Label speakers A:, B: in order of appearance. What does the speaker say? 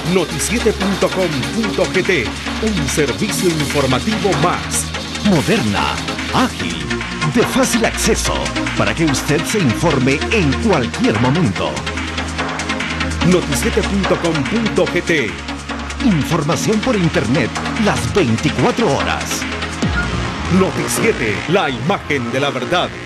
A: Noticiete.com.gt, un servicio informativo más.
B: Moderna, ágil, de fácil acceso, para que usted se informe en cualquier momento.
A: Noticiete.com.gt.
B: Información por internet las 24 horas.
A: Noticiete, la imagen de la verdad.